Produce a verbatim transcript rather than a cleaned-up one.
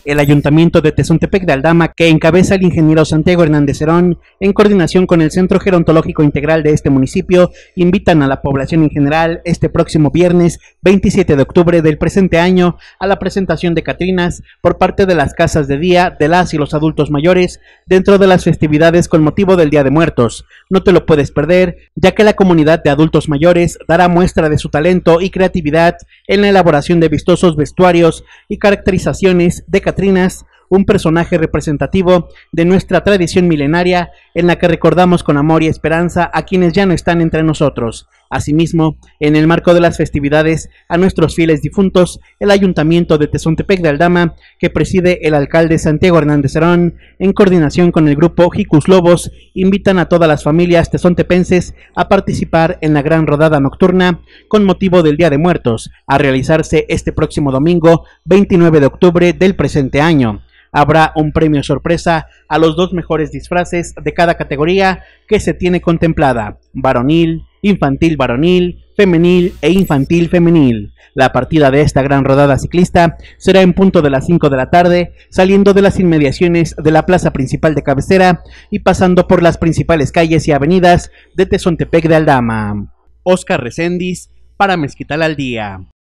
El Ayuntamiento de Tezontepec de Aldama, que encabeza el ingeniero Santiago Hernández Herón, en coordinación con el Centro Gerontológico Integral de este municipio, invitan a la población en general este próximo viernes veintisiete de octubre del presente año a la presentación de catrinas por parte de las casas de día de las y los adultos mayores dentro de las festividades con motivo del Día de Muertos. No te lo puedes perder, ya que la comunidad de adultos mayores dará muestra de su talento y creatividad en la elaboración de vistosos vestuarios y caracterizaciones de catrinas, un personaje representativo de nuestra tradición milenaria en la que recordamos con amor y esperanza a quienes ya no están entre nosotros. Asimismo, en el marco de las festividades a nuestros fieles difuntos, el Ayuntamiento de Tezontepec de Aldama, que preside el alcalde Santiago Hernández Herón, en coordinación con el grupo Jicus Lobos, invitan a todas las familias tezontepenses a participar en la gran rodada nocturna con motivo del Día de Muertos, a realizarse este próximo domingo veintinueve de octubre del presente año. Habrá un premio sorpresa a los dos mejores disfraces de cada categoría que se tiene contemplada: varonil, infantil varonil, femenil e infantil femenil. La partida de esta gran rodada ciclista será en punto de las cinco de la tarde, saliendo de las inmediaciones de la plaza principal de cabecera y pasando por las principales calles y avenidas de Tezontepec de Aldama. Oscar Recendis, para Mezquital al Día.